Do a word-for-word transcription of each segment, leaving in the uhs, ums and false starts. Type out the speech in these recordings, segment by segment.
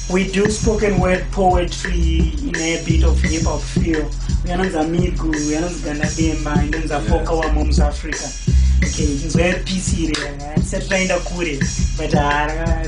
we do spoken word poetry in a bit of hip hop feel. We are not Amigu, we are not Ganademba, and then the Foka wa Moms Africa. Okay, it's very P C, it's a kind of kure, but I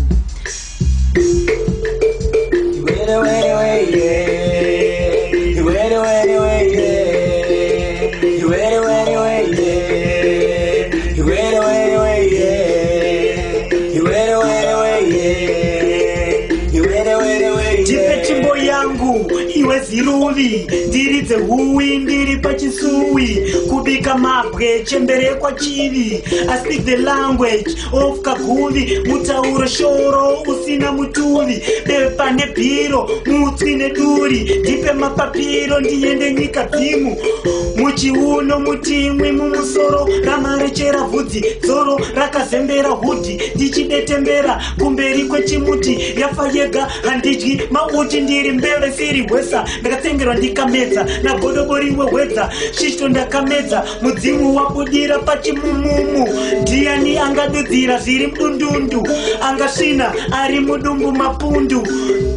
You went away, away, yeah. You went away, away, yeah. You went away, away, yeah. You went away, away, yeah. You went away, away, yeah. You went away, away, yeah. Chimbo yangu iwe ziruvi ndiridze huwi ndiri pachisui kubika mabwe chembere kwa chivi. I speak the language of kaguvi mutauro shoro usina mutuvi bepa nebhiro mutwi neduri ndipe mapapiro ndiende nyika dzimu muchiuno mutimwi mumusoro ramarechera vhudzi dzoro rakazembera hudhi ndichidetembera kumberi kwechimuti yafa yega handidyi mauti ndiri mbere siri hwesa ndakatengerwa ndikamedza nagodoboriwe hwedza shishto ndakamedza mudzimu wabudira pachimumumu ndiani angadudzira zviri mudundundu angasvina ari mudumbu mapundu.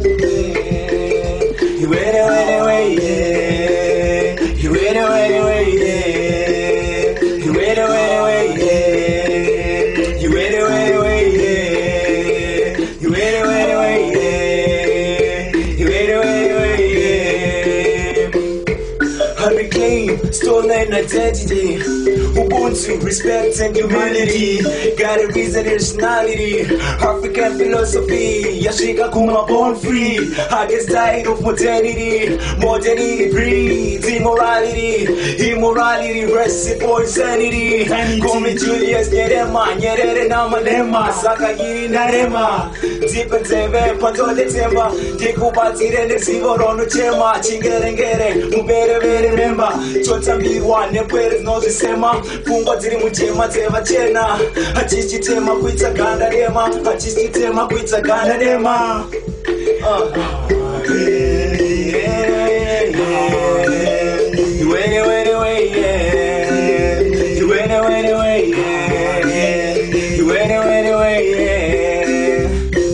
You went away, away, yeah. You went away, away, yeah. You went away, away, yeah. You went away, away, yeah. You went away, away, yeah. You went away, away, yeah. I reclaim stolen identity. Ubuntu, respect and humanity. Got a reason and nationality. African philosophy. Yashika kuma born free. I get tired of modernity. Modernity breeds immorality. Immorality rests for insanity. Call me Julius Nyerema. Nyerere na malema. Saka giri narema. Deep and teve pandole temba. Dikubatire nezivo rono chema. Chingerengere. Mubere bere memba. Chotambiwa nepwere nozisema. Fungwa dziri mutema dzeva chena. Achichitema kuita ganda dema. Achichitema kuita ganda dema. You went away, away, yeah. You went away, away, yeah. You went away, away, yeah.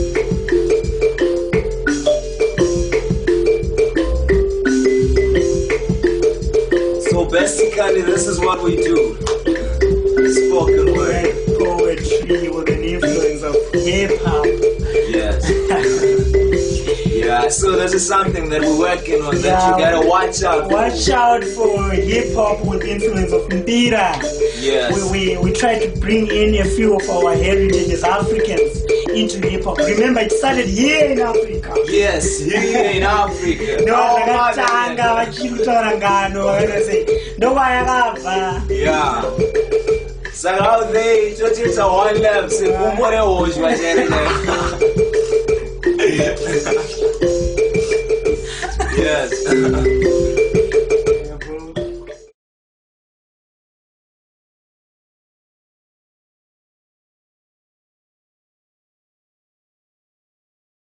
So basically, this is what we do. Spoken word poetry with an influence of hip hop. Yes. Yeah, so this is something that we're working on that yeah, you gotta watch out for. Watch out for hip hop with influence of Mbira. Yes. We, we, we try to bring in a few of our heritage as Africans into hip hop. Remember, it started here in Africa. Yes, here in Africa. No, oh, yeah. So out there, it's just a one left.